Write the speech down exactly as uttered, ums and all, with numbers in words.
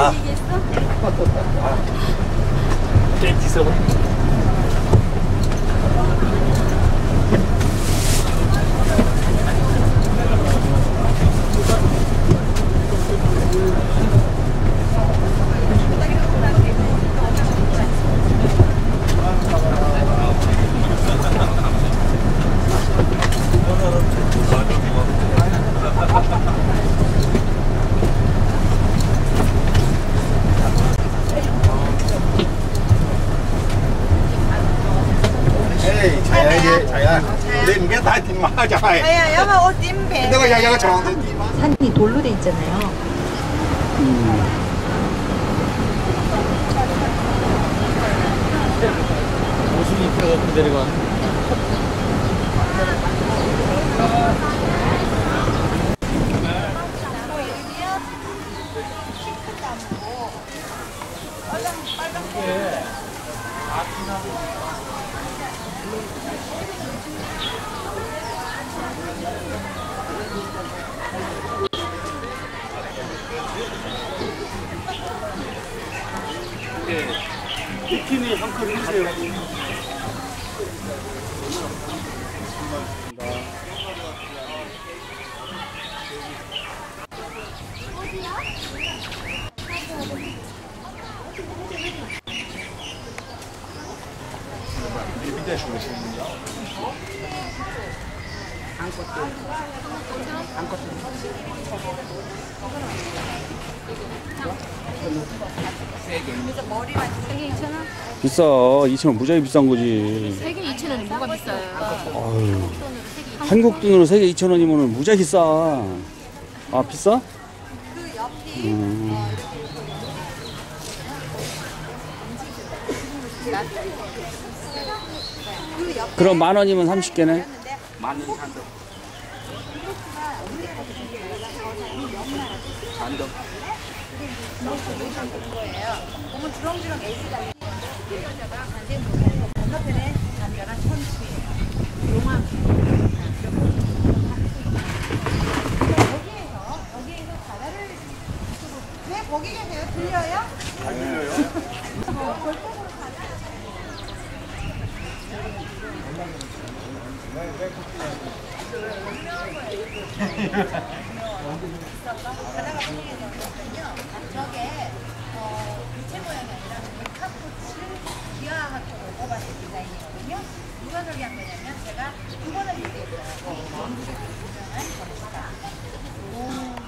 아. 땡기서. 산이 돌로 돼 있잖아요. 음. 무슨 잎을 갖고 내려가. 비키니 한 컵 주세요. 비싸. 이천 원 무지하게 비싼 거지. 세 개 이천 원이 뭐가 비싸요? 아유. 한국 돈으로 세 개 이천 원이면 무지하게 싸. 아, 비싸? 음. 그럼 만 원이면 삼십 개네? 만 원 잔뜩. 잔뜩. 보면 주렁주렁 에이스 달린 여자가 간생 건너편에 남자가 천수예요. 용암. 거기에서 여기에서 바다를 왜 거기 계세요? 들려요? 안 들려요? 바다가 풍경이거든요. 저게 어, 유체 모양이 아니라 백합꽃을 기하학적으로 뽑아낸 디자인이거든요. 누가 저기 한 거냐면 제가 두 번을 얘기했어요. 전국에 유명한 건축가.